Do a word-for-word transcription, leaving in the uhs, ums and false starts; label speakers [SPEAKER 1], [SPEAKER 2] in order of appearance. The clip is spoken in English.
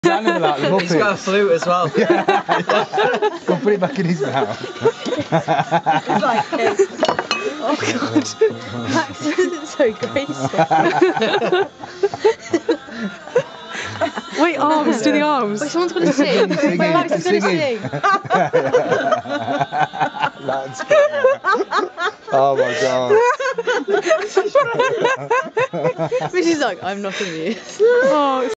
[SPEAKER 1] Animal like the
[SPEAKER 2] He's got a flute as well.
[SPEAKER 1] Go put it back in his mouth.
[SPEAKER 3] It's like, hey. Oh god, Max isn't so graceful.
[SPEAKER 4] Wait, arms, do the arms.
[SPEAKER 3] Wait, someone's got to sing. Wait, Max is going to sing.
[SPEAKER 1] That's oh my god.
[SPEAKER 3] Which is like, I'm not amused.
[SPEAKER 4] Oh,